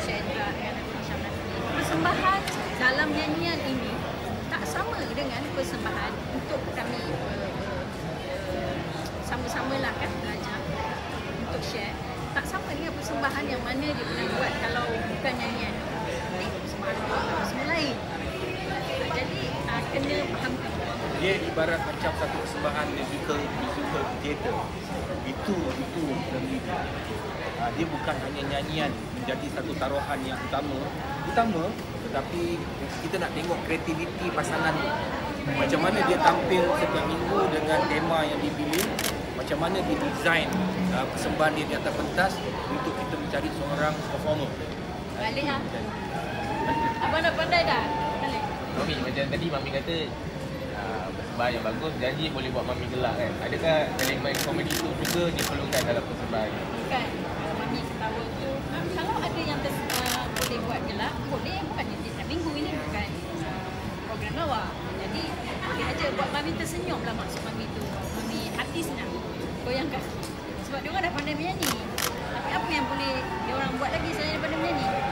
Shendra dengan Datuk Syamlan. Persembahan dalam nyanyian ini tak sama dengan persembahan untuk kami sama-samalah kan belajar untuk share. Tak sama dengan persembahan yang mana dia pernah buat kalau bukan nyanyian. Ini persembahan semua lain. Jadi kena faham. Dia ibarat macam satu persembahan musical theater. Itu dia bukan hanya nyanyian menjadi satu taruhan yang utama, tetapi kita nak tengok kreativiti pasangan tu. Macam mana dia tampil setiap minggu dengan tema yang dipilih, macam mana dia design persembahan dia di atas pentas untuk kita mencari seorang performer. Balik lah. Abang dah pandai dah? Balik. Mami, macam tadi Mami kata persembahan yang bagus, janji boleh buat Mami gelak kan. Adakah elemen komedi itu juga diperlukan dalam persembahan? Bukan. Mami ketawa tu. Kalau ada yang boleh buat gelak, boleh. Bukan setiap minggu ini bukan program lawak. Jadi boleh aja buat Mami tersenyum lah maksud Mami tu. Mami artis nak goyangkan. Sebab dia orang dah pandai menyanyi. Tapi apa yang boleh dia orang buat lagi selain daripada menyanyi?